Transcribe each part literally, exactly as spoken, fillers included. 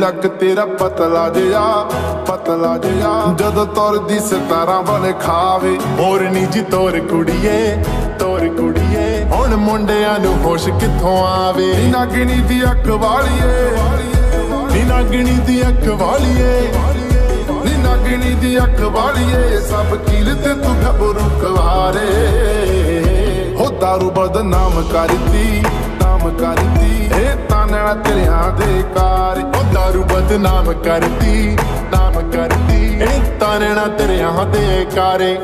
ਲੱਕ ਤੇਰਾ ਪਤਲਾ ਜਿਹਾ ਪਤਲਾ ਜਿਹਾ ਜਦੋਂ ਤੁਰਦੀ ਸਿਤਾਰਾਂ ਬਣ ਖਾਵੇ ਮੋਰਨੀ ਜੀ ਤੋਰ ਕੁੜੀਏ ਤੋਰ ਕੁੜੀਏ ਹੁਣ ਮੁੰਡਿਆਂ ਨੂੰ ਹੋਸ਼ ਕਿੱਥੋਂ ਆਵੇ ਨੀ ਨਾਗਣੀ ਦੀ ਅੱਖ ਵਾਲੀਏ ਨੀ ਨਾਗਣੀ ਦੀ ਅੱਖ ਵਾਲੀਏ ਨੀ ਨਾਗਣੀ ਦੀ ਅੱਖ ਵਾਲੀਏ ਸਭ ਕੀਲ ਤੇ ਤੂੰ ਗੱਭਰੂ ਕੁਆਰੇ ਹੋ ਦਾਰੂ ਬਦਨਾਮ ਕਰਦੀ ਨਾਮ ਕਰਦੀ ਇਹ ਤਾਨਣਾ ਤੇਰਿਆਂ ਦੇ ਕਾਰ ਹੋ ਦਾਰੂ ਬਦਨਾਮ ਕਰਦੀ ਨਾਮ ਕਰਦੀ ਇਹ ਤਾਨਣਾ ਤੇਰਿਆਂ ਦੇ ਕਾਰੇ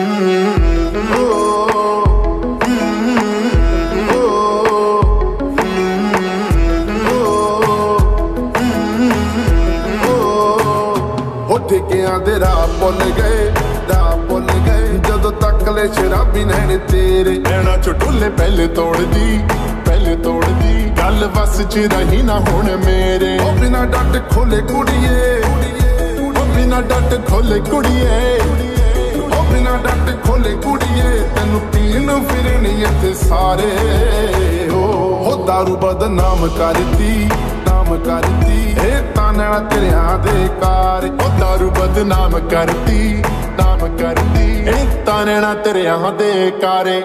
ਠੇਕਿਆਂ ਦੇ ਰਾਹ ਭੁੱਲ ਗਏ ਰਾਹ ਭੁੱਲ ਗਏ ਜਦੋਂ ਤੱਕ ਲੈ ਸ਼ਰਾਬੀ ਨੈਣ ਤੇਰੇ ਨੈਣਾ ਚ ਢੁੱਲੇ ਪਹਿਲੇ ਤੋੜਦੀ ਪਹਿਲੇ ਤੋੜਦੀ ਗੱਲ ਵਸ ਚ ਰਹੀ ਨਾ ਹੁਣ ਮੇਰੇ ਉਹ ਬਿਨਾ ਡੱਟ ਖੋਲੇ ਕੁੜੀਏ ਉਹ ਬਿਨਾ ਡੱਟ ਖੋਲੇ ਕੁੜੀਏ ਉਹ ਬਿਨਾ ਡੱਟ ਖੋਲੇ ਕੁੜੀਏ ਤੈਨੂੰ ਪੀਣ ਫਿਰਨੀ ਇੱਥੇ ਸਾਰੇ ਹੋ ਦਾਰੂ ਬਦਨਾਮ ਕਰਦੀ ਨਾਮ ਕਰਦੀ ਇਹ ਤਾਨਣਾ ਤੇਰਿਆਂ ਦੇ ਕਾਰ ਉਹ ਦਾਰੂ ਬਦਨਾਮ ਕਰਦੀ ਨਾਮ ਕਰਦੀ ਇਹ ਤਾਨਣਾ ਤੇਰਿਆਂ ਦੇ ਕਾਰੇ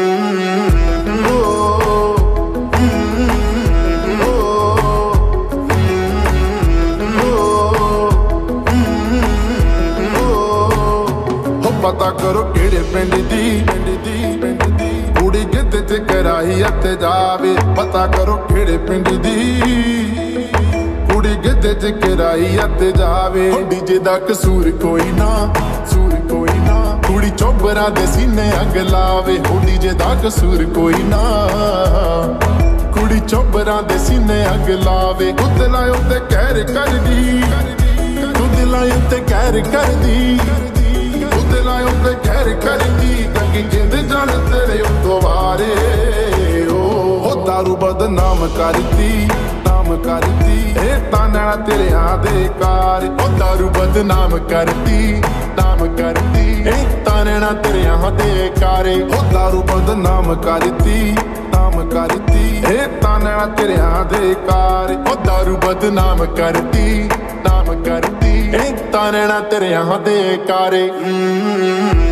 ਹੋ ਪਤਾ ਕਰੋ ਕਿਹੜੇ ਪਿੰਡ ਦੀ ਪਿੰਡ ਦੀ ਪਿੰਡ ਦੀ ਕੁੜੀ ਗਿੱਧੇ ਚ ਕਰਾਈ ਅਤੇ ਜਾਵੇ ਪਤਾ ਕਰੋ ਕਿਹੜੇ ਪਿੰਡ ਦੀ ਕੁੜੀ ਗਿੱਧੇ ਚ ਕਰਾਈ ਅਤੇ ਜਾਵੇ ਡੀਜੇ ਦਾ ਕਸੂਰ ਕੋਈ ਨਾ ਸੂਰ ਕੋਈ ਨਾ ਕੁੜੀ ਚੋਬਰਾਂ ਦੇ ਸੀਨੇ ਅੱਗ ਲਾਵੇ ਡੀਜੇ ਦਾ ਕਸੂਰ ਕੋਈ ਨਾ ਕੁੜੀ ਚੋਬਰਾਂ ਦੇ ਸੀਨੇ ਅੱਗ ਲਾਵੇ ਦੁੱਧ ਲਾਇਓ ਤੇ ਕਹਿਰ ਕਰਦੀ ਦੁੱਧ ਲਾਇਓ ਤੇ ਕਹਿਰ ਕਰਦੀ ਦੁੱਧ ਲਾਇਓ ਤੇ ਕਹਿਰ ਕਰਦੀ ਕੰਗੀ ਜਿੰਦ ਜਾਣ ਤੇਰੇ ਉੱਤੋਂ ਵਾਰੇ ਹੋ ਦਾਰੂ ਬਦਨਾਮ ਕਰਦੀ ਨਾਮ ਕਰਦੀ ਇਹ ਤਾਨਣਾ ਤੇਰਿਆਂ ਦੇ ਕਾਰ ਉਹ ਦਾਰੂ ਬਦਨਾਮ ਕਰਦੀ ਨਾਮ ਕਰਦੀ ਇਹ ਤਾਨਣਾ ਤੇਰਿਆਂ ਦੇ ਕਾਰੇ ਉਹ ਦਾਰੂ ਬਦਨਾਮ ਕਰਦੀ ਨਾਮ ਕਰਦੀ ਇਹ ਤਾਨਣਾ ਤੇਰਿਆਂ ਦੇ ਕਾਰ ਉਹ ਦਾਰੂ ਬਦਨਾਮ ਕਰਦੀ ਨਾਮ ਕਰਦੀ ਇਹ ਤਾਨਣਾ ਤੇਰਿਆਂ ਦੇ ਕਾਰੇ